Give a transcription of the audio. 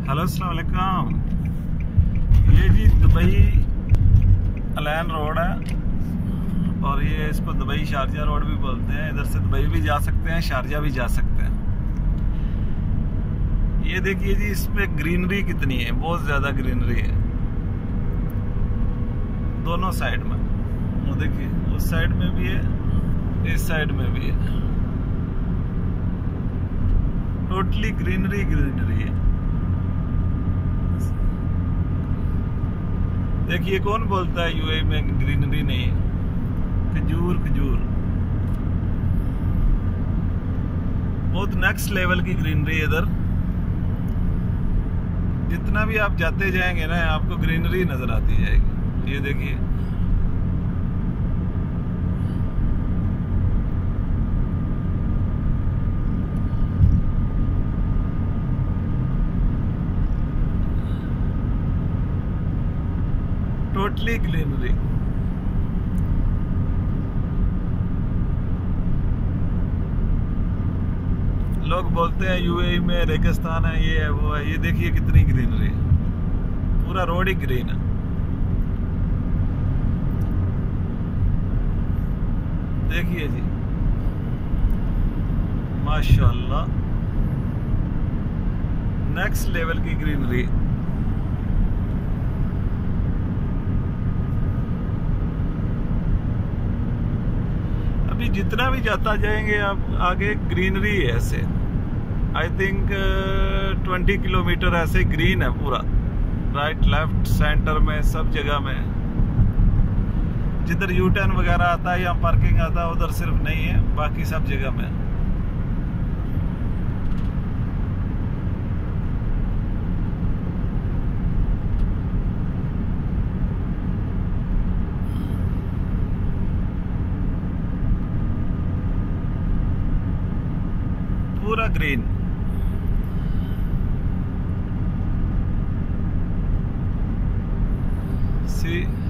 Hello अस्सलाम वालेकुम। ये जी दुबई अलैन रोड है और ये इसको दुबई शारजा रोड भी बोलते हैं। इधर से दुबई भी जा सकते हैं, शारजा भी जा सकते हैं। ये देखिए जी, इसमें ग्रीनरी कितनी है, बहुत ज्यादा ग्रीनरी है दोनों साइड में। वो देखिए, उस साइड में भी है, इस साइड में भी है, टोटली ग्रीनरी ग्रीनरी है। देखिए, कौन बोलता है यूएई में ग्रीनरी नहीं है? खजूर खजूर, बहुत नेक्स्ट लेवल की ग्रीनरी इधर। जितना भी आप जाते जाएंगे ना, आपको ग्रीनरी नजर आती जाएगी। ये देखिए, टोटली ग्रीनरी। लोग बोलते हैं यूएई में रेगिस्तान है, ये है वो है। ये देखिए कितनी ग्रीनरी है, पूरा रोड ही ग्रीन है। देखिए जी, माशाल्लाह, नेक्स्ट लेवल की ग्रीनरी। अभी जितना भी जाता जाएंगे आप आगे, ग्रीनरी है ऐसे। आई थिंक 20 किलोमीटर ऐसे ग्रीन है पूरा, राइट लेफ्ट सेंटर में सब जगह में। जिधर यू टर्न वगैरह आता है या पार्किंग आता है, उधर सिर्फ नहीं है, बाकी सब जगह में। पूरा ग्रीन। सी